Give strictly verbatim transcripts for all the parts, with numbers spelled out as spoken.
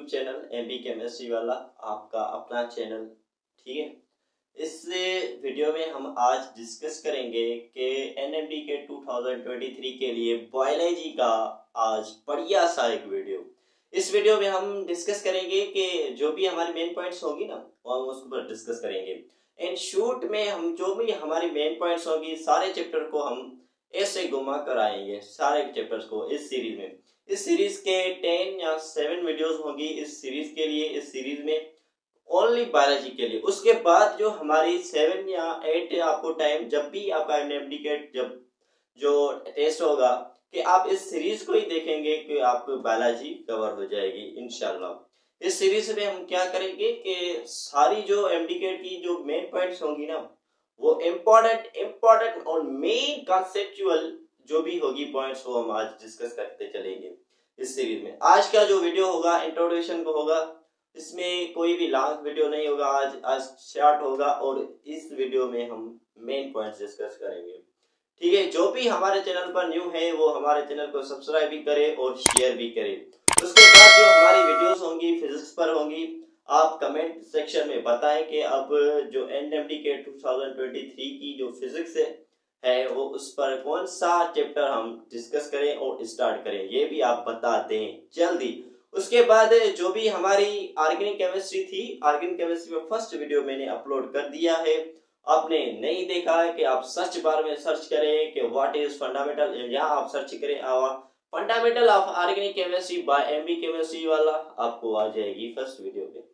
YouTube channel MB chemistry वाला, आपका अपना चैनल। ठीक है, इस वीडियो में हम आज डिस्कस करेंगे कि एनएमडी के दो हज़ार तेईस के लिए बायोलॉजी का आज बढ़िया सा एक वीडियो। इस वीडियो में हम डिस्कस करेंगे कि जो भी हमारी मेन पॉइंट्स होगी ना वो हम उसके ऊपर डिस्कस करेंगे। इन शूट में हम जो भी हमारी मेन पॉइंट्स होगी सारे चैप्टर को हम ऐसे घुमा कर आएंगे, सारे चैप्टर्स को इस सीरीज में। इस सीरीज के टेन या सेवन वीडियोस होंगी इस सीरीज के लिए, इस सीरीज में ओनली बायोलॉजी के लिए। उसके बाद जो हमारी सेवन या एट आपको टाइम जब भी आपका एनएमडी के जब जो टेस्ट होगा कि आप इस सीरीज को ही देखेंगे कि आपको बायोलॉजी कवर हो जाएगी इंशाल्लाह। इस सीरीज में हम क्या करेंगे कि सारी जो एमडीकेट की जो मेन पॉइंट्स होंगी ना वो इम्पोर्टेंट इम्पोर्टेंट और मेन कॉन्सेप्चुअल जो भी होगी पॉइंट्स वो हम आज डिस्कस करते चलेंगे इस सीरीज में। आज का जो वीडियो होगा इंट्रोडक्शन को होगा, इसमें कोई भी लॉन्ग वीडियो नहीं होगा, आज आज शॉर्ट होगा और इस वीडियो में हम मेन पॉइंट्स डिस्कस करेंगे। ठीक है, जो भी हमारे चैनल पर न्यू है वो हमारे चैनल को सब्सक्राइब भी करे और शेयर भी करे। उसके बाद जो हमारी वीडियोस होंगी फिजिक्स पर होंगी, आप कमेंट सेक्शन में बताएं कि अब जो एनएमडी के दो हज़ार तेईस की जो फिजिक्स है है वो उस पर कौन सा चैप्टर हम डिस्कस करें और स्टार्ट करें, ये भी आप बता दें जल्दी। उसके बाद जो भी हमारी ऑर्गेनिक केमिस्ट्री थी, ऑर्गेनिक केमिस्ट्री में फर्स्ट वीडियो मैंने अपलोड कर दिया है। आपने नहीं देखा है कि आप सर्च बार में सर्च करें कि व्हाट इज फंडामेंटल, यहाँ आप सर्च करें fundamental of organic chemistry by MB chemistry वाला, आपको आ जाएगी फर्स्ट वीडियो पे।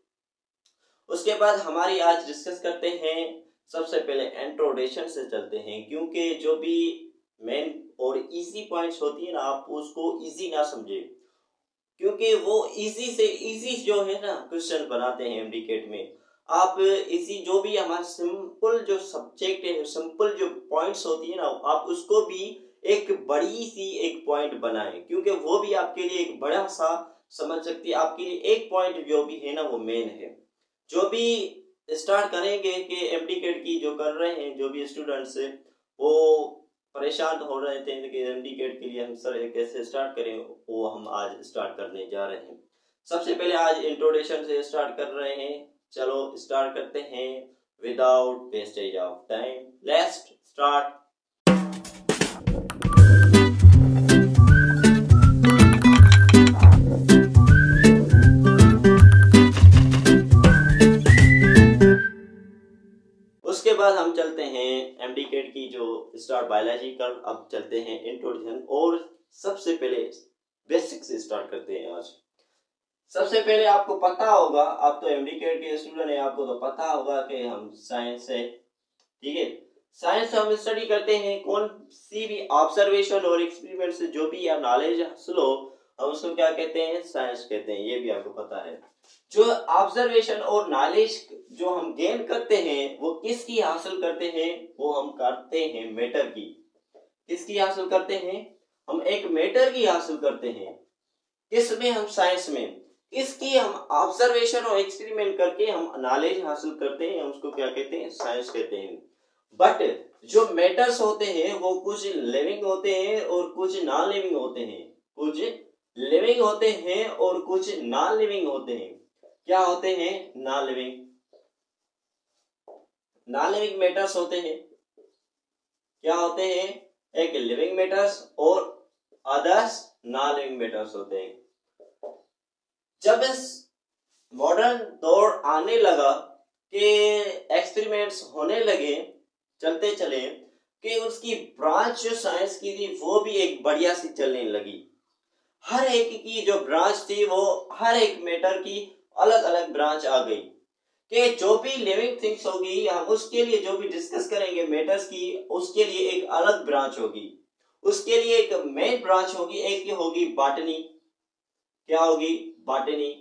उसके बाद हमारी आज डिस्कस करते हैं, सबसे पहले इंट्रोडक्शन से चलते हैं, क्योंकि जो भी मेन और इजी पॉइंट्स होती है ना आप उसको इजी ना समझे, क्योंकि वो इजी से इजी जो है ना क्वेश्चन बनाते हैं एमडीकेट में। आप इसी जो भी हमारा सिंपल जो सब्जेक्ट है, सिंपल जो पॉइंट्स होती है ना आप उसको भी एक बड़ी सी एक पॉइंट बनाएं, क्योंकि वो भी आपके लिए एक बड़ा सा समझ सकती है। आपके लिए एक पॉइंट जो भी है ना वो मेन है। जो भी स्टार्ट करेंगे कि एमडीकेट की जो कर रहे हैं जो भी स्टूडेंट्स है वो परेशान हो रहे थे कि एमडीकेट के लिए हम सर कैसे स्टार्ट करें, वो हम आज स्टार्ट करने जा रहे हैं। सबसे पहले आज इंट्रोडक्शन से स्टार्ट कर रहे हैं। चलो स्टार्ट करते हैं without wastage of time, let's start. उसके बाद हम चलते हैं एमडीकेट की जो स्टार्ट बायोलॉजी कर, अब चलते हैं इंट्रोडक्शन और सबसे पहले बेसिक से स्टार्ट करते हैं आज। सबसे पहले आपको पता होगा, आप तो एमडीकेट के स्टूडेंट हैं, आपको तो पता होगा कि हम साइंस है। ठीक है, साइंस हम स्टडी करते हैं कौन सी भी ऑब्जर्वेशन और एक्सपेरिमेंट से जो भी नॉलेज हासिल हो हम उसको क्या कहते हैं, साइंस कहते हैं। ये भी आपको पता है। जो ऑब्जर्वेशन और नॉलेज जो हम गेन करते हैं वो किसकी हासिल करते हैं, वो हम करते हैं मैटर की। किसकी हासिल करते हैं, हम एक मैटर की हासिल करते हैं। किसमें, हम साइंस में। इसकी हम ऑब्जर्वेशन और एक्सपेरिमेंट करके हम नॉलेज हासिल करते हैं, हम उसको क्या कहते हैं, साइंस कहते हैं। बट जो मैटर्स होते हैं वो कुछ लिविंग होते हैं और कुछ नॉन लिविंग होते हैं। कुछ लिविंग होते हैं और कुछ नॉन लिविंग होते हैं। क्या होते हैं, non living non living matters होते हैं। क्या होते हैं, एक लिविंग मैटर्स और अदर्स नॉन लिविंग मैटर्स होते हैं। जब इस मॉडर्न दौर आने लगा कि एक्सपेरिमेंट्स होने लगे, चलते चले कि उसकी ब्रांच जो साइंस की थी वो भी एक बढ़िया सी चलने लगी। हर एक की जो ब्रांच थी वो हर एक मैटर की अलग अलग ब्रांच आ गई कि जो भी लिविंग थिंग्स होगी हम उसके लिए जो भी डिस्कस करेंगे मैटर्स की, उसके लिए एक अलग ब्रांच होगी। उसके लिए एक मेन ब्रांच होगी, एक होगी बॉटनी। क्या होगी, बॉटनी।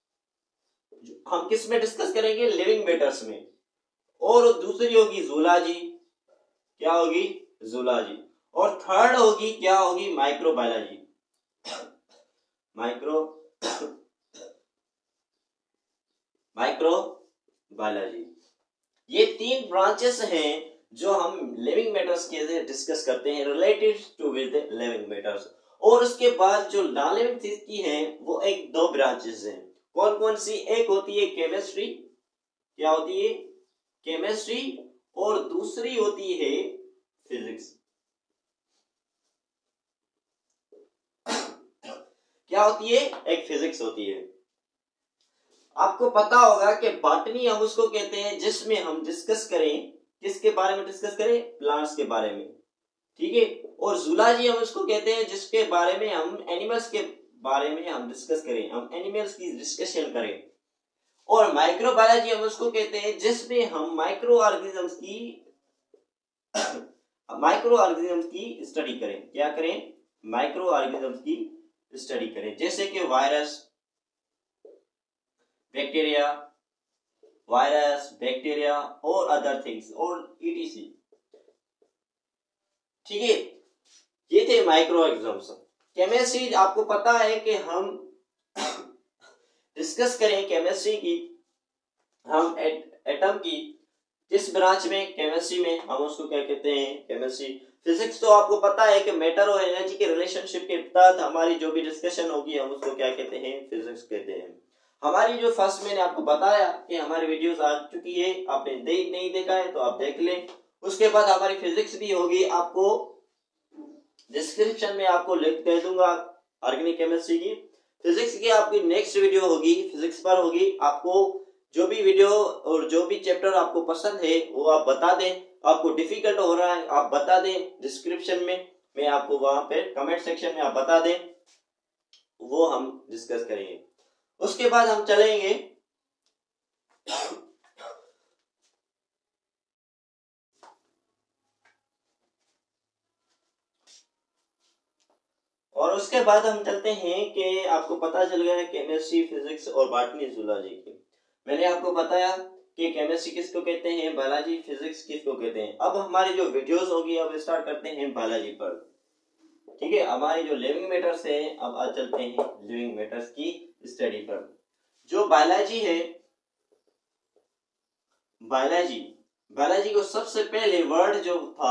हम किस में डिस्कस करेंगे, लिविंग मैटर्स में। और दूसरी होगी जूलॉजी। क्या होगी, जूलॉजी। और थर्ड होगी क्या होगी, माइक्रोबायोलॉजी। Micro microbiology. ये तीन ब्रांचेस हैं जो हम लिविंग मैटर्स के डिस्कस करते हैं related to with living matters. और उसके बाद जो नॉन लिविंग थिंग्स की हैं वो एक दो ब्रांचेस हैं। कौन कौन सी? एक होती है केमिस्ट्री, क्या होती है? केमिस्ट्री, और दूसरी होती है फिजिक्स। क्या होती है? एक फिजिक्स होती है। आपको पता होगा कि बॉटनी हम उसको कहते हैं जिसमें हम डिस्कस करें, किसके बारे में डिस्कस करें? प्लांट्स के बारे में, ठीक है। और जूलॉजी हम उसको कहते हैं जिसके बारे में हम एनिमल्स के बारे में हम डिस्कस करें, हम एनिमल्स की डिस्कशन करें। और माइक्रोबायोलॉजी हम उसको कहते हैं जिसमें हम माइक्रो ऑर्गेनिजम्स की माइक्रो ऑर्गेनिजम्स की स्टडी करें। क्या करें? माइक्रो ऑर्गेनिजम्स की स्टडी करें, जैसे कि वायरस, बैक्टीरिया, वायरस, बैक्टीरिया और अदर थिंग्स और ईटीसी, ठीक है। ये थे माइक्रो ऑर्गेनिजम्स। केमिस्ट्री आपको पता है कि हम डिस्कस करें केमिस्ट्री की, हम एट, एटम की किस ब्रांच में? केमिस्ट्री में। हम उसको क्या कहते हैं? केमिस्ट्री। फिजिक्स तो आपको पता है कि मैटर और एनर्जी के रिलेशनशिप के तहत हमारी जो भी डिस्कशन होगी हम उसको क्या कहते हैं? फिजिक्स कहते हैं। हमारी जो फर्स्ट मैंने आपको बताया कि हमारी वीडियोस आ चुकी है, आपने दे, नहीं देखा है तो आप देख लें। उसके बाद हमारी फिजिक्स भी होगी, आपको डिस्क्रिप्शन में आपको लिंक दे दूंगा ऑर्गेनिक केमिस्ट्री की। फिजिक्स की आपकी नेक्स्ट वीडियो होगी, फिजिक्स पर होगी। आपको जो भी वीडियो और जो भी चैप्टर आपको पसंद है वो आप बता दें, आपको डिफिकल्ट हो रहा है आप बता दें डिस्क्रिप्शन में, मैं आपको वहां पे कमेंट सेक्शन में आप बता दें, वो हम डिस्कस करेंगे। उसके बाद हम चलेंगे और उसके बाद हम चलते हैं कि आपको पता चल गया है केमिस्ट्री, फिजिक्स और बॉटनी, जूलॉजी की। मैंने आपको बताया कि केमिस्ट्री किसको कहते हैं, बायोलॉजी, फिजिक्स किसको कहते हैं। अब हमारी जो वीडियोस होगी अब स्टार्ट करते हैं बायोलॉजी पर, ठीक है। हमारी जो लिविंग मैटर्स है, अब आज चलते हैं लिविंग मैटर्स की स्टडी पर। जो बायोलॉजी है, बायोलॉजी बायोलॉजी को सबसे पहले वर्ड जो था,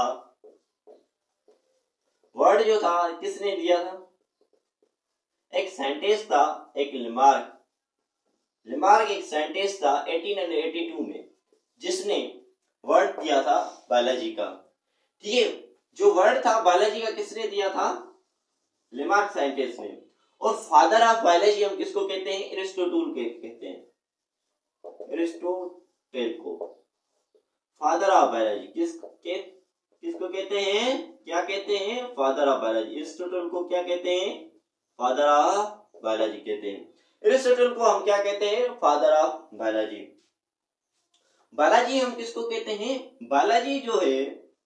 वर्ड जो था किसने दिया था? एक साइंटिस्ट था, एक लिमार्क। लिमार्क एक साइंटिस्ट था अठारह सौ बयासी में, जिसने वर्ड दिया था बायोलॉजी का, ठीक है। जो वर्ड था बायोलॉजी का किसने दिया था? लिमार्क साइंटिस्ट ने। और फादर ऑफ बायोलॉजी हम किसको कहते हैं? एरिस्टोटल के कहते हैं, एरिस्टोटल को फादर ऑफ बायोलॉजी किस के किसको कहते हैं? क्या कहते हैं? Father of biology. एरिस्टोटल को क्या कहते हैं? फादर ऑफ बायोलॉजी कहते हैं। एरिस्टोटल को हम क्या कहते हैं? Father of biology. बायोलॉजी हम किसको कहते हैं? बायोलॉजी जो है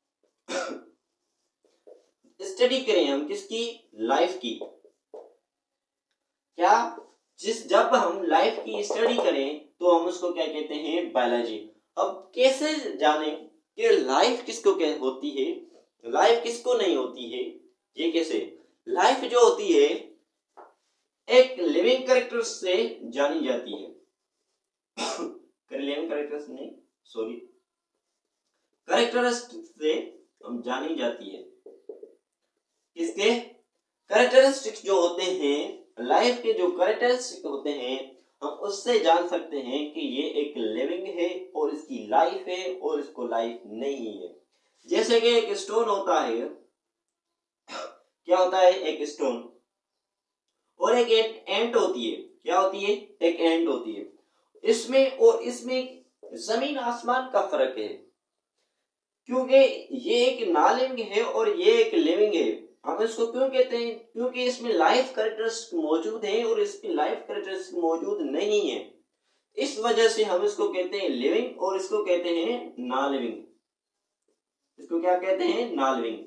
स्टडी करें हम किसकी? लाइफ की। क्या? जिस जब हम लाइफ की स्टडी करें तो हम उसको क्या कहते हैं? बायोलॉजी। अब कैसे जाने कि लाइफ किसको क्या होती है, लाइफ किसको नहीं होती है? ये कैसे? लाइफ जो होती है एक लिविंग कैरेक्टर से जानी जाती है लिविंग कैरेक्टर्स नहीं सॉरी कैरेक्टरिस्टिक से हम जानी जाती है। किसके? कैरेक्टरिस्टिक्स जो होते हैं, लाइफ के जो कैरेक्टरिस्टिक होते हैं, हम उससे जान सकते हैं कि ये एक लिविंग है और इसकी लाइफ है और इसको लाइफ नहीं है। जैसे कि एक स्टोन होता है, क्या होता है? एक स्टोन, और एक एंट होती है। क्या होती है? एक एंट होती है। इसमें और इसमें जमीन आसमान का फर्क है, क्योंकि ये एक नॉन लिविंग है और ये एक लिविंग है। हम इसको क्यों कहते हैं? क्योंकि इसमें लाइफ कैरेक्टरिस्टिक मौजूद है और इसमें लाइफ कैरेक्टरिस्टिक मौजूद नहीं है। इस वजह से हम इसको कहते हैं लिविंग और इसको कहते हैं नॉन लिविंग। इसको क्या कहते हैं? Non living.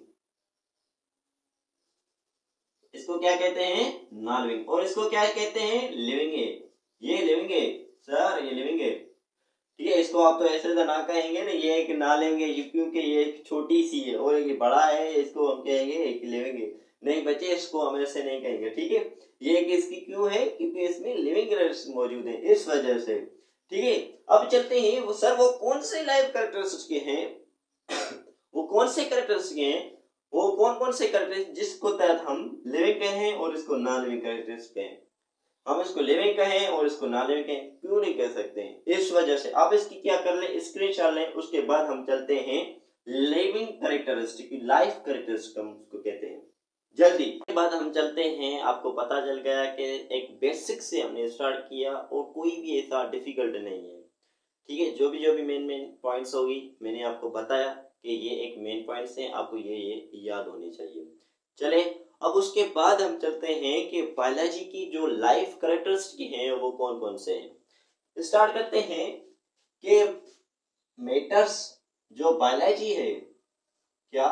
इसको क्या कहते हैं? Non living. और इसको क्या कहते हैं? लिविंग है। ये लिविंग है सर, ये लिविंग है, ठीक है। इसको आप तो ऐसे तो ना कहेंगे ना, ये एक ना लेंगे क्योंकि ये एक छोटी सी है और ये बड़ा है, इसको हम कहेंगे एक लिविंग है। नहीं बच्चे, इसको हम ऐसे नहीं कहेंगे, ठीक है। ये एक इसकी क्यों है? क्योंकि इसमें लिविंग कैरेक्टर्स मौजूद है, इस वजह से, ठीक है। अब चलते हैं वो सर वो कौन से लाइफ कैरेक्टर्स के हैं वो कौन से कैरेक्टर्स के हैं वो कौन कौन से कैरेक्टर्स जिसको तहत हम लिविंग कहे हैं और इसको नॉन लिविंग कैरेक्टर्स कहे हैं। हम इसको लिविंग कहें और इसको नॉन लिविंग कहें, क्यों नहीं कह सकते हैं। इस वजह से आप इसकी क्या कर लें, स्क्रीनशॉट लें। उसके बाद हम चलते हैं लिविंग कैरेक्टरिस्टिक, लाइफ कैरेक्टरिस्टिक हम उसको कहते हैं। जल्दी के बाद हम चलते हैं, आपको पता चल गया कि एक बेसिक से हमने स्टार्ट किया और कोई भी ऐसा डिफिकल्ट नहीं है, ठीक है। जो भी जो भी मेन मेन पॉइंट्स होगी मैंने आपको बताया कि ये एक मेन पॉइंट्स हैं, आपको ये ये याद होने चाहिए। चले अब उसके बाद हम चलते हैं कि बायोलॉजी की जो लाइफ कैरेक्टरिस्टिक हैं वो कौन कौन से हैं। स्टार्ट करते हैं कि मैटर्स जो बायोलॉजी है, क्या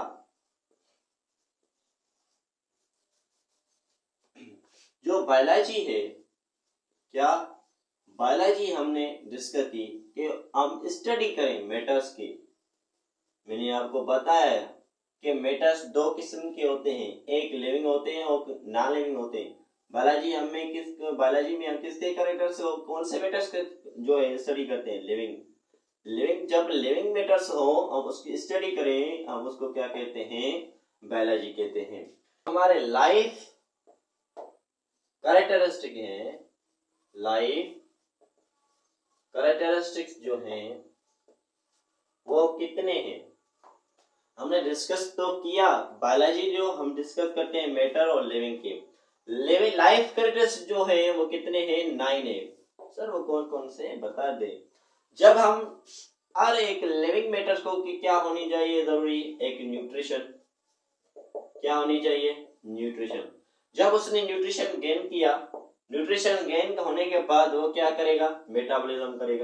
जो बायोलॉजी है, क्या बायोलॉजी हमने डिस्कस की कि हम स्टडी करें मैटर्स की। मैंने आपको बताया कि मैटर्स दो किस्म के होते हैं, एक लिविंग होते हैं और नॉन लिविंग होते हैं। बायोलॉजी हमें किस बायोलॉजी में हम किसके कैरेक्टर्स कौन से मैटर्स जो है स्टडी करते हैं, लिविंग। लिविंग जब लिविंग मैटर्स हो हम उसकी स्टडी करें, हम उसको क्या कहते हैं, बायोलॉजी कहते हैं। हमारे लाइफ कैरेक्टरिस्टिक हैं, लाइफ कैरेक्टरिस्टिक्स जो हैं वो कितने हैं, हमने डिस्कस तो किया। बायोलॉजी जो हम डिस्कस करते हैं मैटर और लिविंग के, लिविंग लाइफ कैरेक्टरिस्टिक्स जो है वो कितने हैं, नाइन है। सर वो कौन कौन से बता दे। जब हम हर एक लिविंग मैटर्स को कि क्या होनी चाहिए जरूरी, एक न्यूट्रिशन, क्या होनी चाहिए, न्यूट्रिशन। जब उसने न्यूट्रिशन गेन किया, न्यूट्रिशन गेन होने के बाद वो क्या करेगा, मेटाबॉलिज्म करेगा।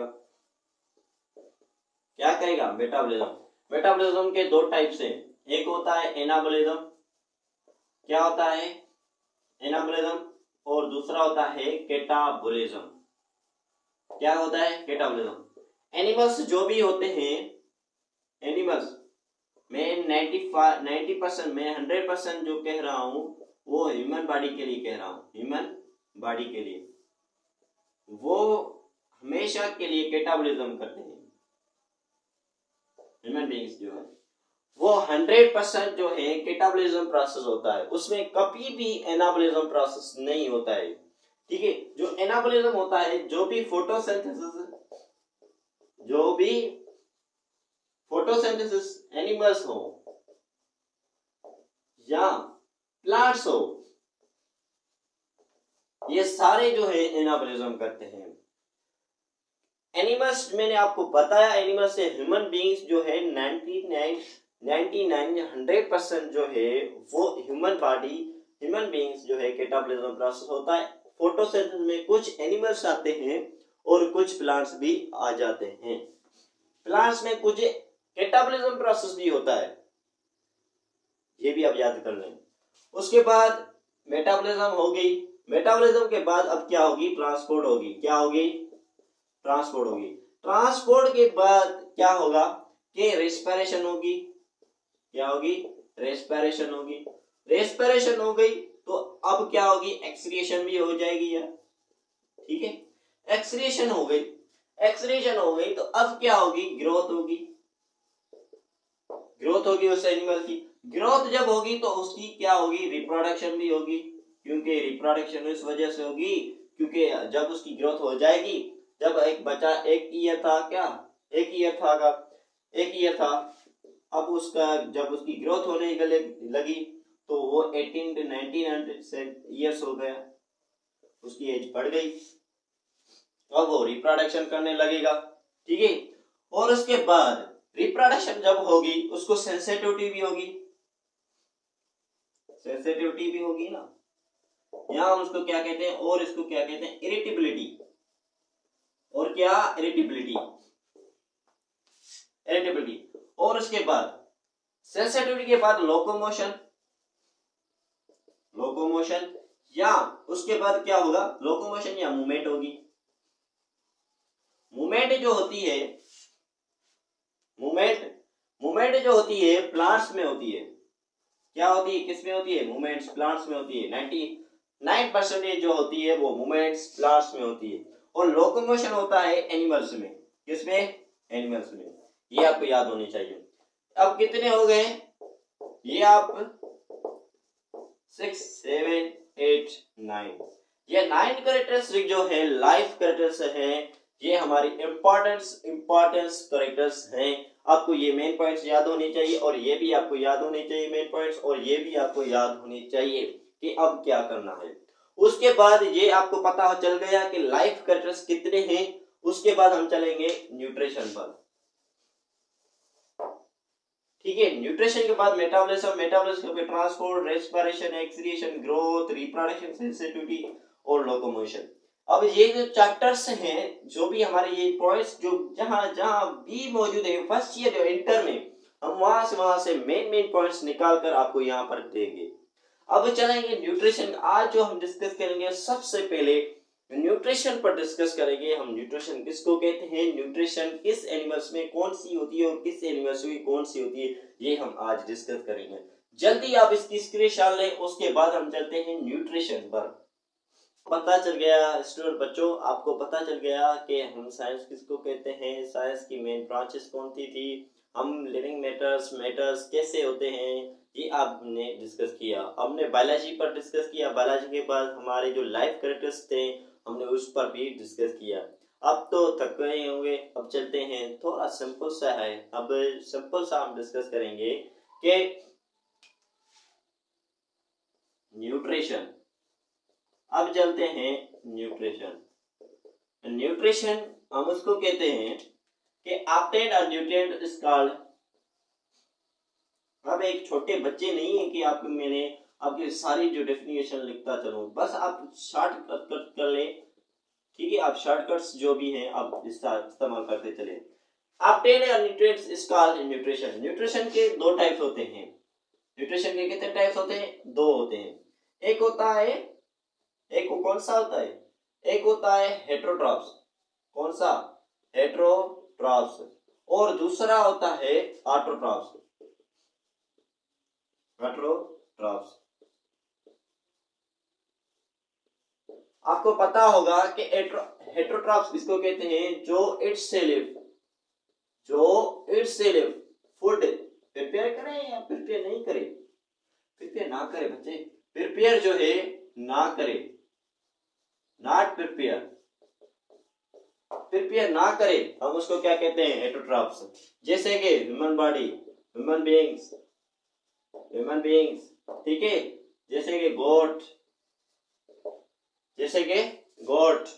क्या करेगा, मेटाबॉलिज्म। मेटाबॉलिज्म के दो टाइप्स हैं, एक होता है एनाबॉलिज्म, क्या होता है एनाबॉलिज्म, और दूसरा होता है कैटाबॉलिज्म। क्या होता है कैटाबॉलिज्म। एनिमल्स जो भी होते हैं, एनिमल्स मैं नाइन्टी परसेंट मैं हंड्रेड परसेंट जो कह रहा हूं वो ह्यूमन बॉडी के लिए कह रहा हूं, ह्यूमन बॉडी के लिए वो हमेशा के लिए कैटाबॉलिज्म करते हैं। ह्यूमन बीइंग्स जो है वो हंड्रेड परसेंट जो है कैटाबॉलिज्म प्रोसेस होता है, उसमें कभी भी एनाबॉलिज्म प्रोसेस नहीं होता है, ठीक है। जो एनाबॉलिज्म होता है, जो भी फोटोसिंथेसिस जो भी फोटोसिंथेसिस एनिमल्स हो या प्लांट्स हो, ये सारे जो है एनाबॉलिज्म करते हैं। एनिमल्स मैंने आपको बताया, एनिमल्स से ह्यूमन बीइंग्स जो है निन्यानवे हंड्रेड परसेंट जो है वो ह्यूमन बॉडी ह्यूमन बीइंग्स जो है कैटाबॉलिज्म प्रोसेस होता है। फोटोसिंथेसिस में कुछ एनिमल्स आते हैं और कुछ प्लांट्स भी आ जाते हैं। प्लांट्स में कुछ कैटाबॉलिज्म प्रोसेस भी होता है, ये भी आप याद कर लें। उसके बाद मेटाबॉलिज्म हो गई, मेटाबॉलिज्म के बाद अब क्या होगी, ट्रांसपोर्ट होगी। क्या होगी, ट्रांसपोर्ट होगी। ट्रांसपोर्ट के बाद क्या होगा कि रेस्पिरेशन होगी। क्या होगी, रेस्पिरेशन होगी। रेस्पिरेशन हो गई तो अब क्या होगी, एक्सक्रीशन भी हो जाएगी यार, ठीक है। एक्सक्रीशन हो गई, एक्सक्रीशन हो गई तो अब क्या होगी, ग्रोथ होगी। ग्रोथ होगी उस एनिमल की। ग्रोथ जब होगी तो उसकी क्या होगी, रिप्रोडक्शन भी होगी, क्योंकि रिप्रोडक्शन इस वजह से होगी क्योंकि जब उसकी ग्रोथ हो जाएगी, जब एक बच्चा एक ईयर था, क्या एक ईयर था का एक ईयर था, अब उसका जब उसकी ग्रोथ होने लगी तो वो अठारह टू उन्नीस ईयर्स हो गया, उसकी एज बढ़ गई, अब वो रिप्रोडक्शन करने लगेगा, ठीक है। और उसके बाद रिप्रोडक्शन जब होगी उसको सेंसिटिविटी भी होगी, सेंसिटिविटी भी होगी ना, यहां हम उसको क्या कहते हैं, और इसको क्या कहते हैं, इरिटेबिलिटी। और क्या, इरिटेबिलिटी, इरिटेबिलिटी। और उसके बाद सेंसिटिविटी के बाद लोकोमोशन, लोकोमोशन या उसके बाद क्या होगा, लोकोमोशन या मूवमेंट होगी। मूवमेंट जो होती है, मूवमेंट मूवमेंट जो होती है प्लांट्स में होती है। क्या होती है, किस में होती है, मूवमेंट्स प्लांट्स में होती है। निन्यानवे परसेंट जो होती है वो मूवमेंट्स प्लांट्स में होती है। और लोकोमोशन होता है एनिमल्स में, किसमें, एनिमल्स में। ये आपको याद होनी चाहिए। अब कितने हो गए, ये आप सिक्स सेवन एट नाइन ये नाइन कैरेक्टरिस्टिक जो है लाइफ कैरेक्टर्स है, ये हमारी इंपॉर्टेंस इंपॉर्टेंस कैरेक्टर्स हैं। आपको ये मेन पॉइंट्स याद होने चाहिए और ये भी आपको याद होने चाहिए मेन पॉइंट्स, और ये भी आपको याद होने चाहिए कि अब क्या करना है। उसके बाद ये आपको पता चल गया कि लाइफ कैरेक्टर्स कितने हैं। उसके बाद हम चलेंगे न्यूट्रिशन पर, ठीक है। न्यूट्रिशन के बाद मेटाबॉलिज्म, मेटाबॉलिज्म के transport, respiration, excretion, growth, reproduction, sensitivity और लोकोमोशन। अब ये जो चैप्टर्स हैं, जो भी हमारे ये पॉइंट्स जो जहां जहां भी मौजूद है फर्स्ट ईयर इंटर में, हम वहां से वहां से मेन मेन पॉइंट्स निकाल कर आपको यहाँ पर देंगे। अब चलेंगे न्यूट्रिशन। आज जो हम डिस्कस करेंगे, सबसे पहले न्यूट्रिशन पर डिस्कस करेंगे हम। न्यूट्रिशन किसको कहते हैं, न्यूट्रिशन किस एनिमल्स में कौन सी होती है और किस एनिमल्स में कौन सी होती है, ये हम आज डिस्कस करेंगे। जल्दी आप इसकी स्क्रीनशॉट लें, उसके बाद हम चलते हैं न्यूट्रिशन पर। पता चल गया स्टूडेंट बच्चों, आपको पता चल गया कि हम साइंस किसको कहते हैं, साइंस की मेन ब्रांचेस कौन सी थी, हम लिविंग मैटर्स मैटर्स कैसे होते हैं, ये आपने डिस्कस किया। हमने बायोलॉजी पर डिस्कस किया, बायोलॉजी के बाद हमारे जो लाइफ कैरेक्टर्स थे हमने उस पर भी डिस्कस किया। अब तो थक गए होंगे, अब चलते हैं, थोड़ा सिंपल सा है। अब सिंपल सा हम डिस्कस करेंगे कि न्यूट्रिशन। अब चलते हैं न्यूट्रिशन। न्यूट्रिशन हम उसको कहते हैं कि obtain a nutrient is called. अब एक छोटे बच्चे नहीं है कि आपको मैंने आपकी सारी जो डेफिनेशन लिखता चलूं, बस आप शॉर्टकट कट कर ले, ठीक है। आप शॉर्टकट्स जो भी हैं आप इसका इस्तेमाल करते चले। Obtain a nutrient is called nutrition. Nutrition के दो टाइप्स होते हैं। न्यूट्रिशन के कितने टाइप्स होते हैं, दो होते हैं। एक होता है, एक कौन सा होता है, एक होता है हेटेरोट्रॉप्स। कौन सा, हेटेरोट्रॉप्स। और दूसरा होता है ऑटोट्रॉप्स। हेटेरोट्रॉप्स। आपको पता होगा कि हेटेरोट्रॉप्स किसको कहते हैं, जो इट्स से लिव, जो इट्स से लिव फूड प्रिपेयर करें या प्रिपेयर नहीं करे, प्रिपेयर ना करे बच्चे, प्रिपेयर जो है ना करे, नॉट प्रिपेयर, प्रिपेयर ना करे, हम उसको क्या कहते हैं, हेटेरोट्रॉप्स। जैसे कि human body, human beings, human beings, ठीक है। जैसे कि गोट, जैसे कि गोट,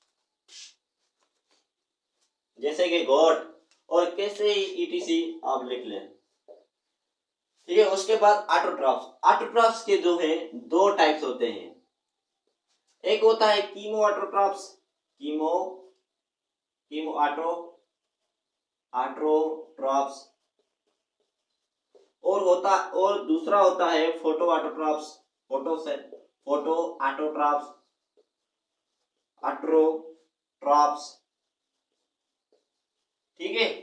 जैसे कि गोट और कैसे ईटीसी आप लिख लें, ठीक है। उसके बाद ऑटोट्रॉप्स। ऑटोट्रॉप्स के जो है दो टाइप्स होते हैं। एक होता है chemo autotrophs, chemo chemo auto autotrophs, और होता और दूसरा होता है फोटो ऑटोट्रॉप्स, फोटो से फोटो ऑटोट्रॉप्स, ऑटोट्रॉप्स, ठीक है।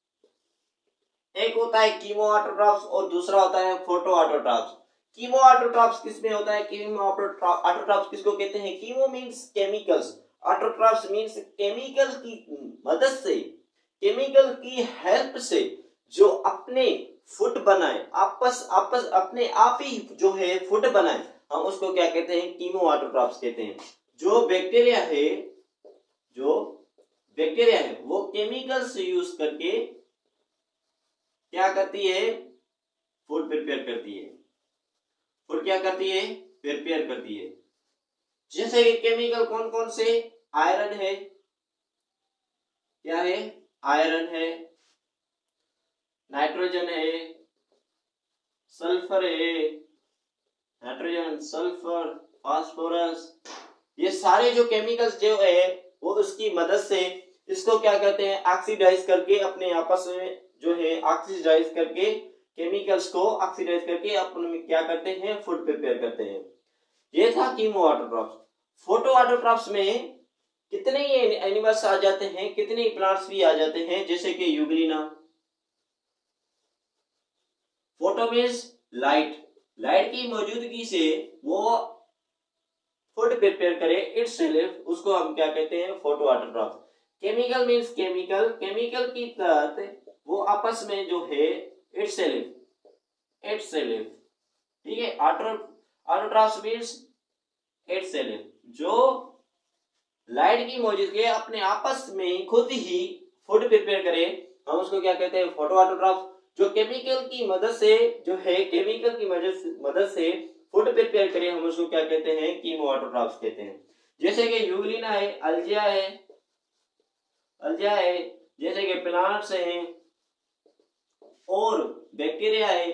एक होता है कीमो ऑटोट्रॉप्स और दूसरा होता है फोटो ऑटोट्रॉप्स। कीमो ऑटोट्रॉप्स किसमें होता है, कीमो ऑटोट्रॉप्स किसको कहते हैं, chemo means chemicals, autotrophs means chemical की मदद से, केमिकल की हेल्प से जो अपने फूड बनाए, आपस आपस अपने आप ही जो है फूड बनाए, हम उसको क्या कहते हैं, कीमो ऑटोट्रॉप्स कहते हैं। जो बैक्टीरिया है, जो बैक्टीरिया है वो केमिकल्स यूज करके क्या करती है, फूड प्रिपेयर करती है, फूड क्या करती है, प्रिपेयर करती है। जैसे कि केमिकल कौन कौन से, आयरन है, क्या है, आयरन है, नाइट्रोजन है, सल्फर है, नाइट्रोजन, सल्फर, फास्फोरस, ये सारे जो केमिकल्स जो है वो उसकी मदद से इसको क्या करते हैं, ऑक्सीडाइज करके अपने आपस में जो है ऑक्सीडाइज करके केमिकल्स को ऑक्सीडाइज करके अपन क्या करते हैं, फूड प्रिपेयर करते हैं। ये था कीमो ऑटोट्रॉप्स। फोटो ऑटोट्रॉप्स में कितने एनिमल्स आ जाते हैं, कितने प्लांट्स भी आ जाते हैं, जैसे कि euglena. Photo means light, light की मौजूदगी से वो फूड प्रिपेयर करे, इट्स सेल्फ, उसको हम क्या कहते हैं, photo autotrophs. Chemical means chemical, chemical की तहत वो आपस में जो है इट्स सेल्फ, इट्स सेल्फ, ठीक है। Auto autotrophs means itself, जो लाइट की मौजूदगी अपने आपस में खुद ही फूड प्रिपेयर करे, हम उसको क्या कहते हैं, फोटो ऑटोट्रॉफ्स। जो केमिकल की मदद से जो है केमिकल की मदद से फूड प्रिपेयर करे, हम उसको क्या कहते हैं, कीमो ऑटोट्रॉफ्स कहते हैं। जैसे कि यूग्लिना है, अल्जिया है अल्जिया है जैसे कि प्लांट्स हैं और बैक्टीरिया है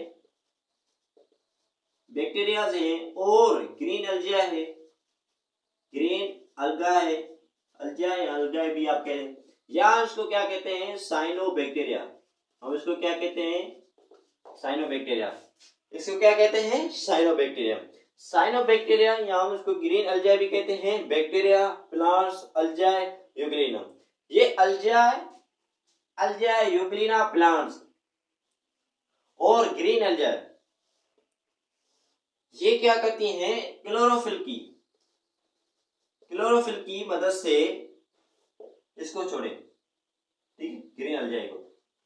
बैक्टीरिया है और ग्रीन अल्जिया है, ग्रीन अलगा है, अल्जिया है, अलगा भी आप कह हैं, या इसको क्या कहते हैं, साइनोबैक्टीरिया। हम इसको क्या कहते हैं, साइनोबैक्टीरिया। इसको क्या कहते हैं, साइनोबैक्टीरिया। साइनोबैक्टीरिया या हम इसको ग्रीन अल्जिया भी कहते हैं। Bacteria, plants, algae, euglena. ये अल्जिया अल्जिया यूग्लिना प्लांट्स और ग्रीन अल्जिया ये क्या करती हैं, क्लोरोफिल की क्लोरोफिल की मदद से इसको छोड़े, ठीक है, ग्रीन अल्जिया को।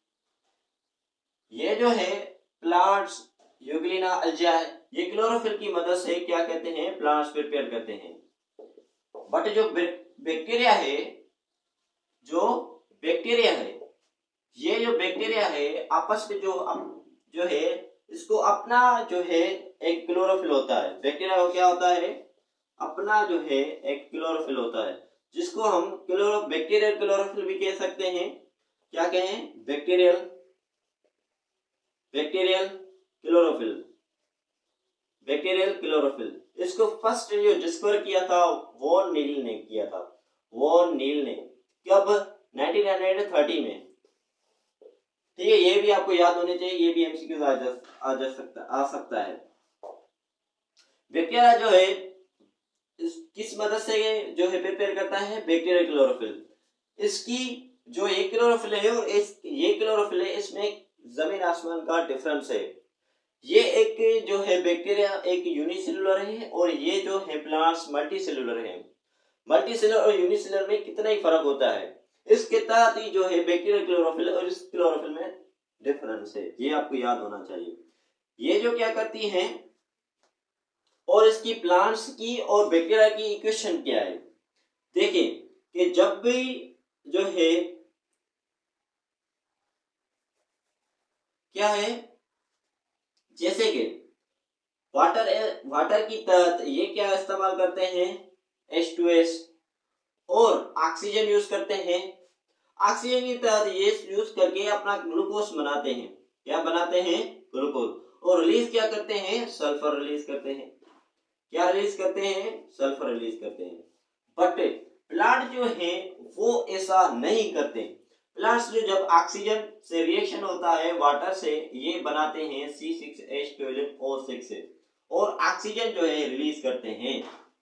ये जो है प्लांट्स, यूग्लिना, अल्जिया, ये क्लोरोफिल की मदद से क्या कहते हैं, प्लांट्स प्रिपेयर करते हैं। बट जो बैक्टीरिया है जो बैक्टीरिया है ये जो बैक्टीरिया है आपस में जो जो है इसको अपना जो है एक क्लोरोफिल होता है। बैक्टीरिया को क्या होता है, अपना जो है एक क्लोरोफिल होता है, जिसको हम क्लोरो बैक्टीरियल क्लोरोफिल भी कह सकते हैं। क्या कहें, bacterial bacterial chlorophyll bacterial chlorophyll. इसको फर्स्ट जो डिस्कवर किया था वॉन नील ने किया था वॉन नील ने कब, नाइनटीन थर्टी में, ठीक है। ये भी आपको याद होने चाहिए, ये भी एमसीक्यू आ जा आ जा सकता आ सकता है। बैक्टीरिया जो है इस किस मदद से जो है प्रिपेयर करता है, बैक्टीरियल क्लोरोफिल। इसकी जो एक क्लोरोफिल है और इस ये क्लोरोफिल है, इसमें जमीन आसमान का डिफरेंस है। ये एक जो है बैक्टीरिया एक यूनिसेलुलर है और ये जो है प्लांट्स मल्टीसेलुलर है। मल्टीसेलुलर और यूनिसेलुलर में कितना ही फर्क होता है, इसके तहत ही जो है बैक्टीरियल क्लोरोफिल और इस क्लोरोफिल में डिफरेंस है, ये आपको याद होना चाहिए। ये जो क्या करती हैं और इसकी प्लांट्स की और बैक्टीरिया की इक्वेशन क्या है। देखिए कि जब भी जो है क्या है, जैसे कि वाटर वाटर की तहत ये क्या इस्तेमाल करते हैं, एच टू एस, और ऑक्सीजन यूज करते हैं। ऑक्सीजन की तहत ये यूज करके अपना ग्लूकोज बनाते हैं। क्या बनाते हैं, ग्लूकोज। और रिलीज क्या करते हैं, सल्फर रिलीज करते हैं। क्या रिलीज करते हैं, सल्फर रिलीज करते हैं। बट प्लांट जो है वो ऐसा नहीं करते। प्लांट्स जो जब ऑक्सीजन से रिएक्शन होता है वाटर से, ये बनाते हैं C six H twelve O six और ऑक्सीजन जो है रिलीज करते हैं।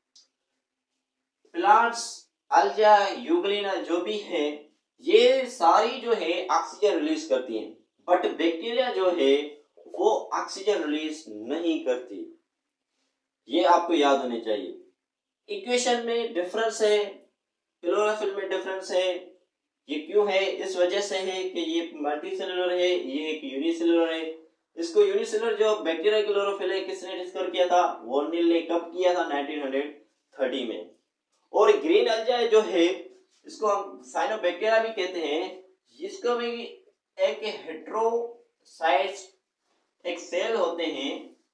प्लांट्स, अल्जिया, यूग्लिना जो भी है ये सारी जो है ऑक्सीजन रिलीज करती हैं, बट बैक्टीरिया जो है वो ऑक्सीजन रिलीज नहीं करती। ये आपको याद होने चाहिए। इक्वेशन में डिफरेंस है, क्लोरोफिल में डिफरेंस है। ये क्यों है, इस वजह से है कि ये मल्टीसेलुलर है, ये एक यूनिसेलुलर है। इसको यूनिसेलुलर जो बैक्टीरिया क्लोरोफिल है किसने डिस्कवर किया था, वॉन नील ने। कब किया था, नाइनटीन थर्टी में। और ग्रीन अल्जिया जो है इसको हम साइनोबैक्टीरिया भी कहते हैं। इसको भी एक हेट्रोसाइट्स एक सेल होते हैं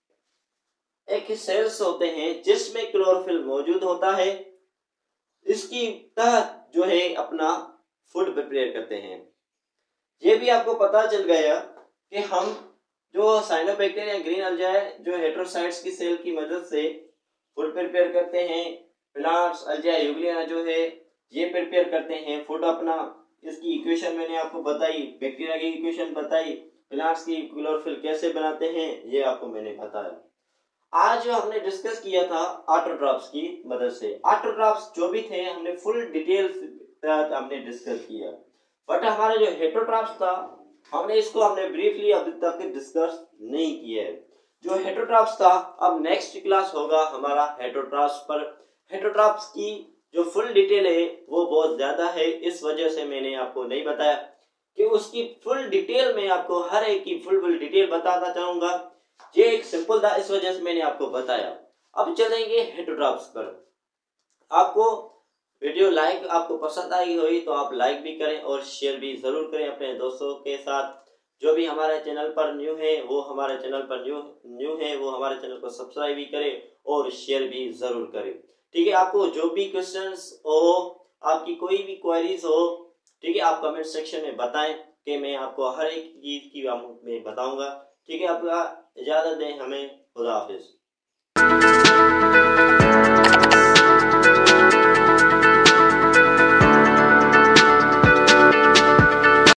एक सेल्स होते हैं जिसमें क्लोरोफिल मौजूद होता है। इसकी तहत जो है अपना फूड प्रिपेयर करते हैं। ये भी आपको पता चल गया कि हम जो साइनोबैक्टीरिया ग्रीन अल्जिया जो हेट्रोसाइट्स की सेल की मदद से फूड प्रिपेयर करते हैं। प्लांट्स, अल्जिया, यूग्लिना जो है ये प्रिपेयर करते हैं फूड अपना। इसकी इक्वेशन मैंने आपको बताई, बैक्टीरिया की इक्वेशन बताई, प्लांट्स की क्लोरोफिल कैसे बनाते हैं ये आपको मैंने बताया। आज जो हमने डिस्कस किया था ऑटोट्रॉफ्स की मदद से। ऑटोट्रॉफ्स जो भी थे हमने फुल डिटेल हमने डिस्कस किया, बट हमारा जो हेटेरोट्रॉफ्स था हमने इसको हमने ब्रीफली अभी तक डिस्कस नहीं किया है। जो हेटेरोट्रॉफ्स था अब नेक्स्ट क्लास होगा हमारा हेटेरोट्रॉफ्स पर। हेटेरोट्रॉफ्स की जो फुल डिटेल है वो बहुत ज्यादा है, इस वजह से मैंने आपको नहीं बताया कि उसकी फुल डिटेल में आपको हर एक की फुल फुल डिटेल बताता चाहूंगा। ये एक सिंपल था, इस वजह से मैंने आपको बताया। अब चलेंगे हेटेरोट्रॉफ्स पर। आपको वीडियो लाइक आपको पसंद आई हुई तो आप लाइक भी करें और शेयर भी ज़रूर करें अपने दोस्तों के साथ। जो भी हमारे चैनल पर न्यू है वो हमारे चैनल पर न्यू न्यू है वो हमारे चैनल को सब्सक्राइब भी करें और शेयर भी ज़रूर करें। ठीक है, आपको जो भी क्वेश्चंस हो, आपकी कोई भी क्वेरीज हो, ठीक है, आप कमेंट सेक्शन में बताएं कि मैं आपको हर एक चीज़ की मैं बताऊंगा। ठीक है, आपका इजाज़त दें हमें। खुदा हाफिज़।